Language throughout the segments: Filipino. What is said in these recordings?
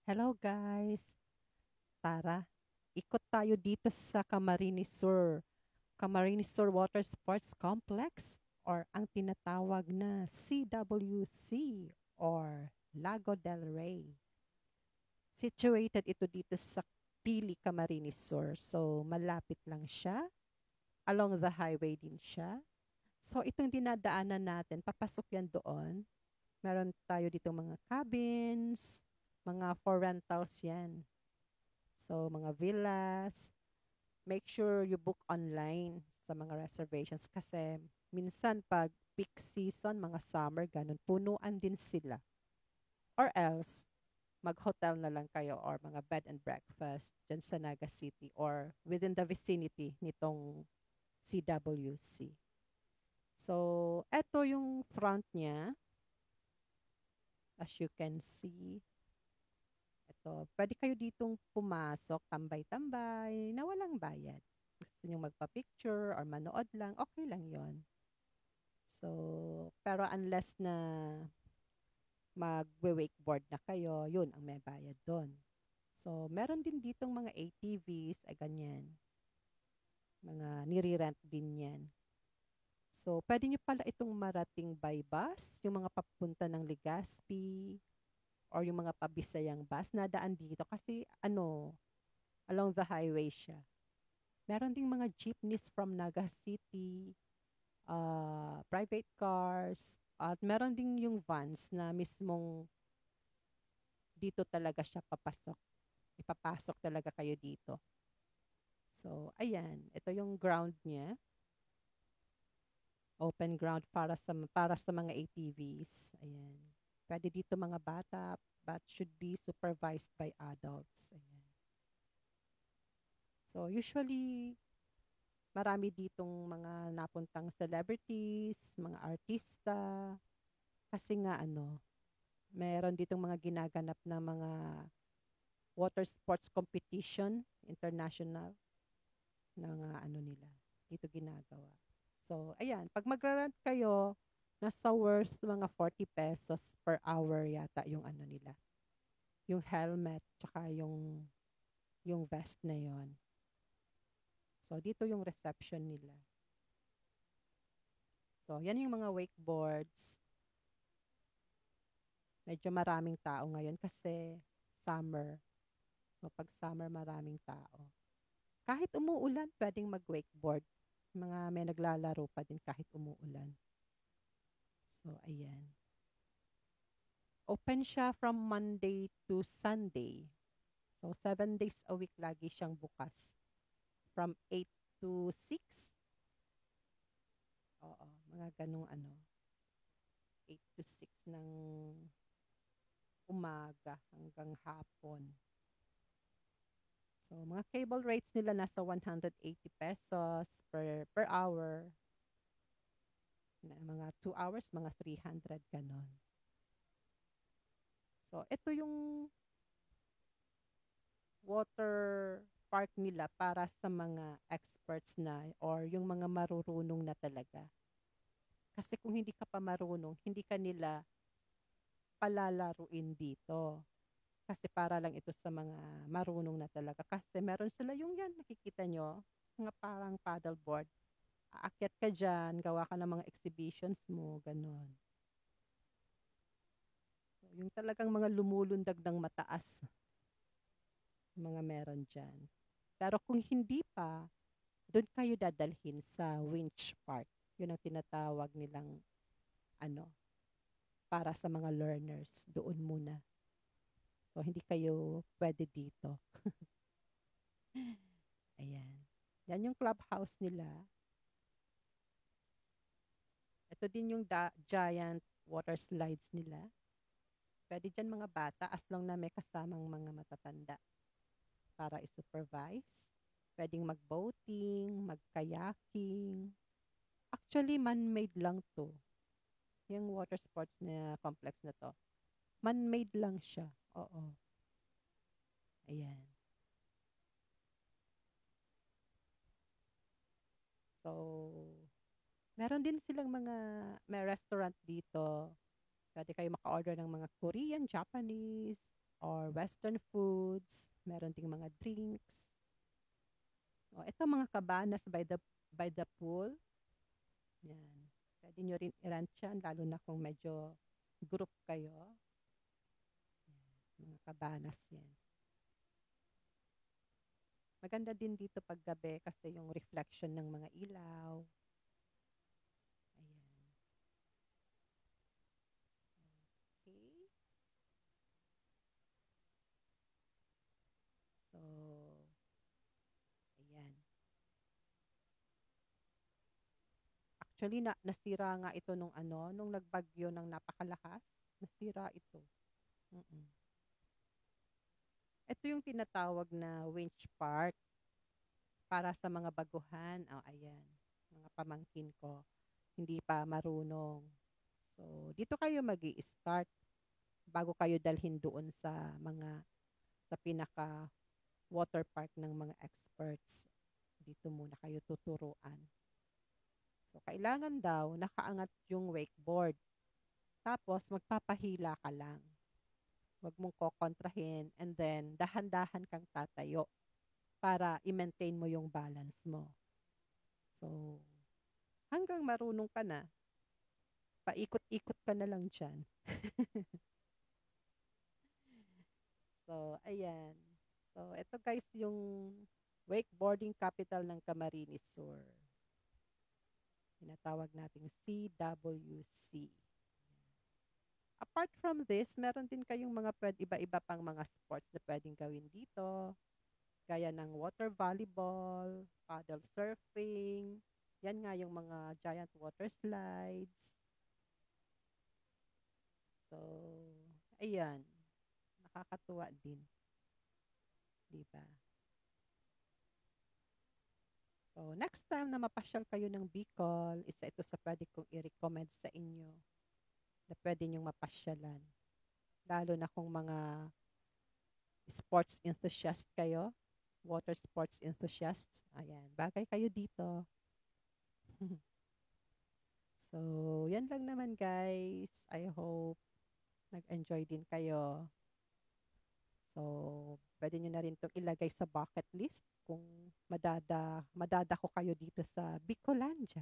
Hello guys! Tara, ikot tayo dito sa Camarines Sur Watersports Complex or ang tinatawag na CWC or Lago del Rey. Situated ito dito sa Pili, Camarines Sur. So, malapit lang siya. Along the highway din siya. So, itong dinadaanan natin, papasok yan doon. Meron tayo dito mga cabins, mga for rentals yan. So, mga villas, make sure you book online sa mga reservations kasi minsan pag peak season, mga summer, ganun, punuan din sila. Or else, mag-hotel na lang kayo or mga bed and breakfast dyan sa Naga City or within the vicinity nitong CWC. So, eto yung front niya. As you can see, ito, pwede kayo ditong pumasok, tambay-tambay, na walang bayad. Gusto nyo magpa-picture or manood lang, okay lang yon. So, pero unless na mag-wakeboard na kayo, yun ang may bayad doon. So, meron din ditong mga ATVs, ay ganyan. Mga nire-rent din yan. So, pwede nyo pala itong marating by bus, yung mga papunta ng Legazpi, or yung mga pabisayang bus, nadaan dito kasi along the highway siya. Meron ding mga jeepneys from Naga City, private cars, at meron ding yung vans na mismong dito talaga siya papasok. Ipapasok talaga kayo dito. So, ayan. Ito yung ground niya. Open ground para sa mga ATVs. Ayan. Pwede dito mga bata, but should be supervised by adults. Ayan. So, usually, marami ditong mga napuntang celebrities, mga artista, kasi nga meron ditong mga ginaganap na mga water sports competition, international, na mga nila, dito ginagawa. So, ayan, pag magra-rent kayo, nasa worth mga 40 pesos per hour yata yung nila. Yung helmet, tsaka yung vest na yon. So, dito yung reception nila. So, yan yung mga wakeboards. Medyo maraming tao ngayon kasi summer. So, pag summer, maraming tao. Kahit umuulan, pwedeng mag-wakeboard. May naglalaro pa din kahit umuulan. So, ayan. Open siya from Monday to Sunday. So, 7 days a week lagi siyang bukas. From 8 to 6. Oo, mga ganong 8 to 6 ng umaga hanggang hapon. So, mga cable rates nila nasa 180 pesos per hour. Na mga 2 hours, mga 300 ganon. So, ito yung water park nila para sa mga experts na or yung mga marurunong na talaga. Kasi kung hindi ka pa marunong, hindi ka nila palalaruin dito. Kasi para lang ito sa mga marunong na talaga. Kasi meron sila yung yan, nakikita nyo, mga parang paddleboard. Aakyat ka dyan, gawa ka ng mga exhibitions mo, ganon. So, yung talagang mga lumulundag ng mataas, mga meron dyan. Pero kung hindi pa, doon kayo dadalhin sa winch park. Yun ang tinatawag nilang ano, para sa mga learners. Doon muna. So, hindi kayo pwede dito. Ayan. Yan yung clubhouse nila. Ito din yung giant water slides nila. Pwede dyan mga bata as long na may kasamang mga matatanda para i-supervise. Pwedeng mag-boating, mag-kayaking. Actually, man-made lang to. Yung water sports na complex na to. Man-made lang siya. Oo. Ayan. So, meron din silang may restaurant dito. Pwede kayo maka-order ng mga Korean, Japanese. or western foods, meron ding mga drinks. O, ito mga cabanas by the pool. Yan. Pwede nyo rin i-rent yan, lalo na kung medyo group kayo. Mga cabanas yan. Maganda din dito pag gabi kasi yung reflection ng mga ilaw. Ayan. Okay. So, ayan. Actually, nasira nga ito nung nagbagyo ng napakalakas. Nasira ito. Mm-mm. Ito yung tinatawag na winch park para sa mga baguhan. Oh, ayan. Mga pamangkin ko. Hindi pa marunong. So, dito kayo magi-start bago kayo dalhin doon sa pinaka water park ng mga experts. Dito muna kayo tuturuan. So, kailangan daw nakaangat yung wakeboard. Tapos, magpapahila ka lang. Huwag mong kokontrahin and then dahan-dahan kang tatayo para i-maintain mo yung balance mo. So, hanggang marunong ka na, paikot-ikot ka na lang dyan. So, ayan. So, ito guys yung wakeboarding capital ng Camarines Sur. Tinatawag nating CWC. Apart from this, meron din kayong mga iba-iba pang mga sports na pwedeng gawin dito. Gaya ng water volleyball, paddle surfing. Yan nga yung mga giant water slides. So, ayan. Nakakatuwa din. Diba? So, next time na mapasyal kayo ng Bicol, isa ito sa pwede kong i-recommend sa inyo na pwede nyong mapasyalan. Lalo na kung mga sports enthusiast kayo, water sports enthusiasts. Ayan, bagay kayo dito. So, yan lang naman guys. I hope nag-enjoy din kayo. So, pwede nyo na rin itong ilagay sa bucket list kung madadako kayo dito sa Bicolandia.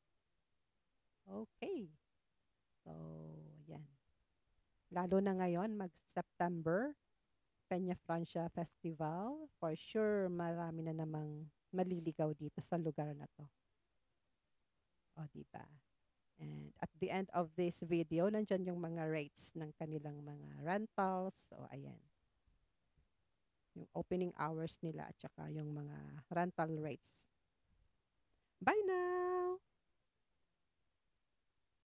Okay. So, yan. Lalo na ngayon, mag-September, Peña Francia Festival. For sure, marami na namang maliligaw dito sa lugar na to. O, diba? And at the end of this video, nandyan yung mga rates ng kanilang mga rentals. So, ayan. Yung opening hours nila at saka yung mga rental rates. Bye now!